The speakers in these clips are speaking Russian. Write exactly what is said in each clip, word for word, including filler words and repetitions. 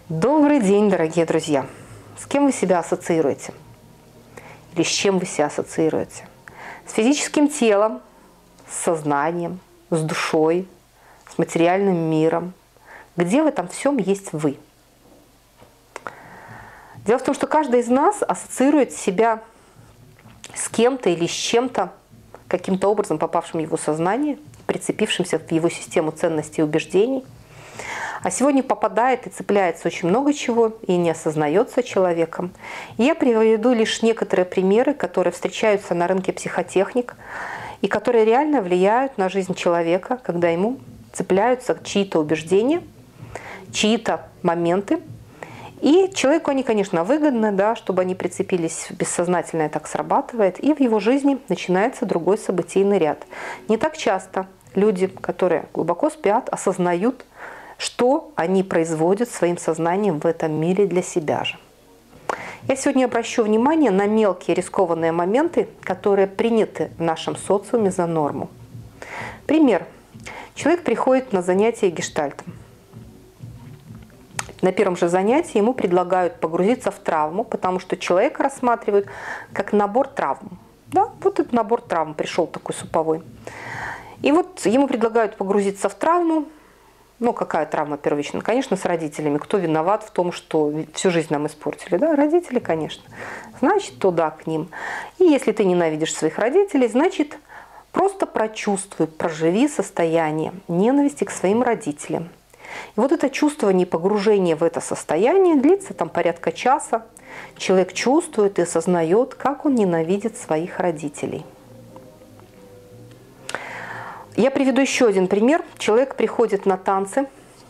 Добрый день, дорогие друзья! С кем вы себя ассоциируете? Или с чем вы себя ассоциируете? С физическим телом, с сознанием, с душой, с материальным миром? Где в этом всем есть вы? Дело в том, что каждый из нас ассоциирует себя с кем-то или с чем-то, каким-то образом попавшим в его сознание, прицепившимся в его систему ценностей и убеждений. А сегодня попадает и цепляется очень много чего, и не осознается человеком. И я приведу лишь некоторые примеры, которые встречаются на рынке психотехник, и которые реально влияют на жизнь человека, когда ему цепляются чьи-то убеждения, чьи-то моменты. И человеку они, конечно, выгодны, да, чтобы они прицепились, бессознательно так срабатывает, и в его жизни начинается другой событийный ряд. Не так часто люди, которые глубоко спят, осознают, что они производят своим сознанием в этом мире для себя же. Я сегодня обращу внимание на мелкие рискованные моменты, которые приняты в нашем социуме за норму. Пример. Человек приходит на занятие гештальтом. На первом же занятии ему предлагают погрузиться в травму, потому что человека рассматривают как набор травм. Да, вот этот набор травм пришел такой суповой. И вот ему предлагают погрузиться в травму. Ну, какая травма первичная? Конечно, с родителями. Кто виноват в том, что всю жизнь нам испортили? Да, родители, конечно. Значит, туда к ним. И если ты ненавидишь своих родителей, значит, просто прочувствуй, проживи состояние ненависти к своим родителям. И вот это чувствование, погружение в это состояние длится там порядка часа. Человек чувствует и осознает, как он ненавидит своих родителей. Я приведу еще один пример. Человек приходит на танцы,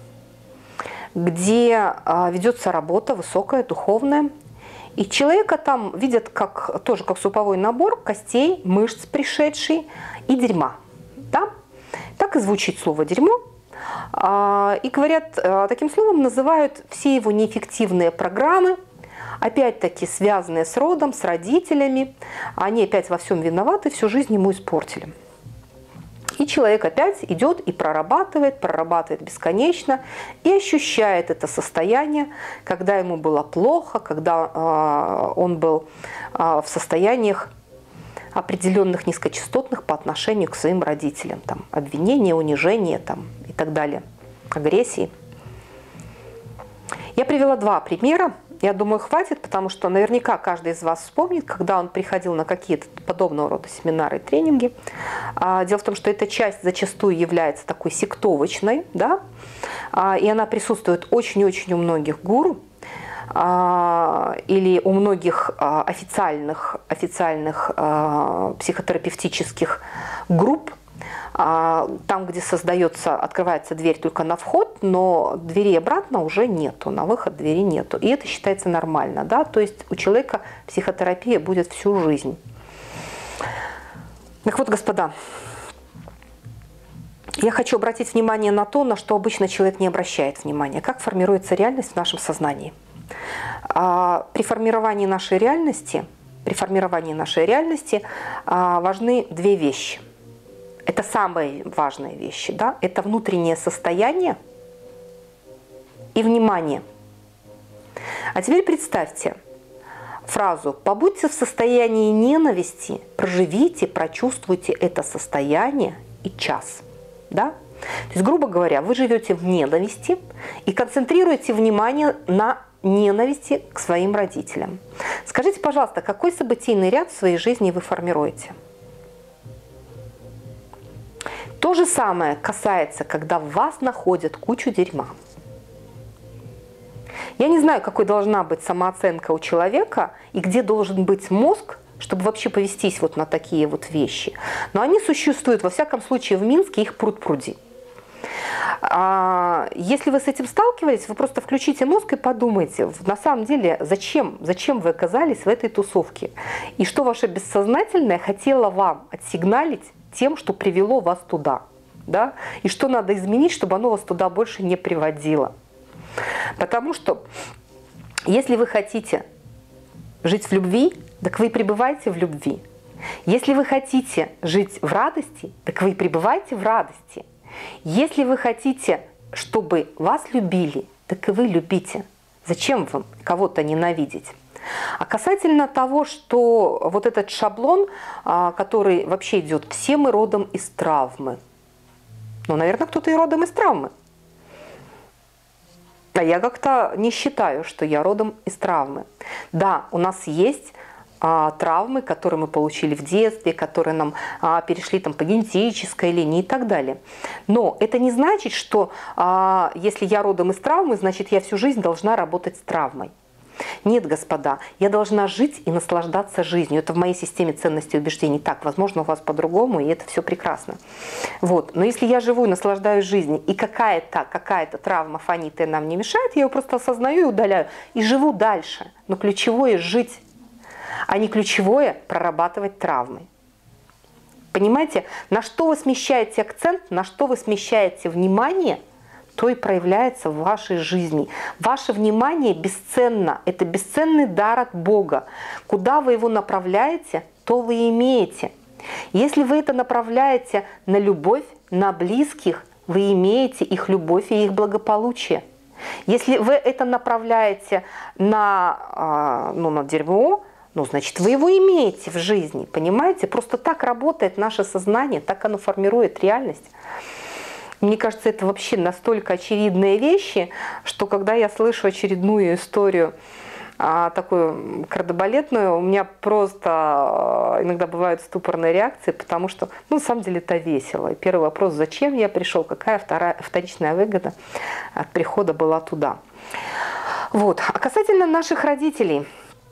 где ведется работа высокая, духовная. И человека там видят как, тоже как суповой набор костей, мышц пришедший и дерьма. Да? Так и звучит слово «дерьмо». И говорят, таким словом называют все его неэффективные программы, опять-таки связанные с родом, с родителями. Они опять во всем виноваты, всю жизнь ему испортили. И человек опять идет и прорабатывает, прорабатывает бесконечно и ощущает это состояние, когда ему было плохо, когда э, он был э, в состояниях определенных низкочастотных по отношению к своим родителям. Там, обвинения, унижения там, и так далее, агрессии. Я привела два примера. Я думаю, хватит, потому что наверняка каждый из вас вспомнит, когда он приходил на какие-то подобного рода семинары и тренинги. Дело в том, что эта часть зачастую является такой сектовочной, да? И она присутствует очень-очень у многих гуру или у многих официальных, официальных психотерапевтических групп, там, где создается, открывается дверь только на вход, но двери обратно уже нету, на выход двери нету. И это считается нормально, да, то есть у человека психотерапия будет всю жизнь. Так вот, господа, я хочу обратить внимание на то, на что обычно человек не обращает внимания, как формируется реальность в нашем сознании. При формировании нашей реальности, при формировании нашей реальности важны две вещи. Это самые важные вещи, да? Это внутреннее состояние и внимание. А теперь представьте фразу «побудьте в состоянии ненависти, проживите, прочувствуйте это состояние и час». Да? То есть, грубо говоря, вы живете в ненависти и концентрируете внимание на ненависти к своим родителям. Скажите, пожалуйста, какой событийный ряд в своей жизни вы формируете? То же самое касается, когда в вас находят кучу дерьма. Я не знаю, какой должна быть самооценка у человека и где должен быть мозг, чтобы вообще повестись вот на такие вот вещи. Но они существуют, во всяком случае, в Минске, их пруд-пруди. Если вы с этим сталкиваетесь, вы просто включите мозг и подумайте, на самом деле, зачем, зачем вы оказались в этой тусовке? И что ваше бессознательное хотело вам отсигналить тем, что привело вас туда, да? И что надо изменить, чтобы оно вас туда больше не приводило. Потому что если вы хотите жить в любви, так вы пребывайте в любви. Если вы хотите жить в радости, так вы пребывайте в радости. Если вы хотите, чтобы вас любили, так и вы любите. Зачем вам кого-то ненавидеть? А касательно того, что вот этот шаблон, который вообще идет, все мы родом из травмы. Ну, наверное, кто-то и родом из травмы. А я как-то не считаю, что я родом из травмы. Да, у нас есть а, травмы, которые мы получили в детстве, которые нам а, перешли там, по генетической линии и так далее. Но это не значит, что а, если я родом из травмы, значит, я всю жизнь должна работать с травмой. Нет, господа, я должна жить и наслаждаться жизнью. Это в моей системе ценностей и убеждений. Так, возможно, у вас по-другому, и это все прекрасно. Вот. Но если я живу и наслаждаюсь жизнью, и какая-то какая-то травма фонит и нам не мешает, я ее просто осознаю и удаляю. И живу дальше. Но ключевое – жить, а не ключевое – прорабатывать травмы. Понимаете, на что вы смещаете акцент, на что вы смещаете внимание – то и проявляется в вашей жизни. Ваше внимание бесценно. Это бесценный дар от Бога. Куда вы его направляете, то вы имеете. Если вы это направляете на любовь, на близких, вы имеете их любовь и их благополучие. Если вы это направляете на, ну, на дерьмо, ну, значит, вы его имеете в жизни. Понимаете? Просто так работает наше сознание, так оно формирует реальность. Мне кажется, это вообще настолько очевидные вещи, что когда я слышу очередную историю, а, такую кардебалетную, у меня просто иногда бывают ступорные реакции, потому что, ну, на самом деле это весело. И первый вопрос, зачем я пришел, какая вторая, вторичная выгода от прихода была туда. Вот. А касательно наших родителей.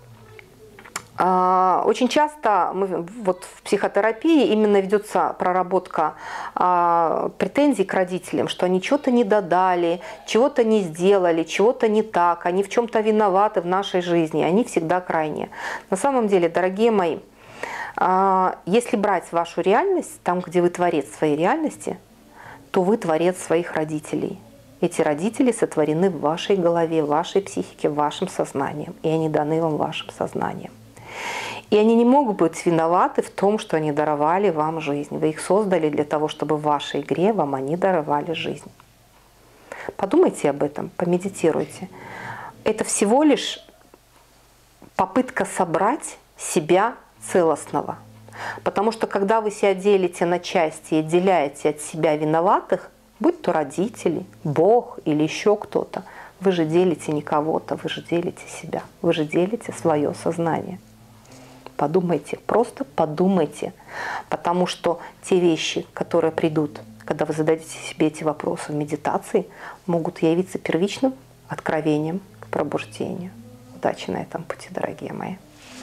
Очень часто мы, вот в психотерапии именно ведется проработка а, претензий к родителям, что они чего-то не додали, чего-то не сделали, чего-то не так, они в чем-то виноваты в нашей жизни, они всегда крайние. На самом деле, дорогие мои, а, если брать вашу реальность, там, где вы творец своей реальности, то вы творец своих родителей. Эти родители сотворены в вашей голове, в вашей психике, в вашем сознании, и они даны вам вашим сознанием. И они не могут быть виноваты в том, что они даровали вам жизнь. Вы их создали для того, чтобы в вашей игре вам они даровали жизнь. Подумайте об этом, помедитируйте. Это всего лишь попытка собрать себя целостного. Потому что когда вы себя делите на части и отделяете от себя виноватых, будь то родители, Бог или еще кто-то, вы же делите не кого-то, вы же делите себя, вы же делите свое сознание. Подумайте, просто подумайте, потому что те вещи, которые придут, когда вы зададите себе эти вопросы в медитации, могут явиться первичным откровением к пробуждению. Удачи на этом пути, дорогие мои.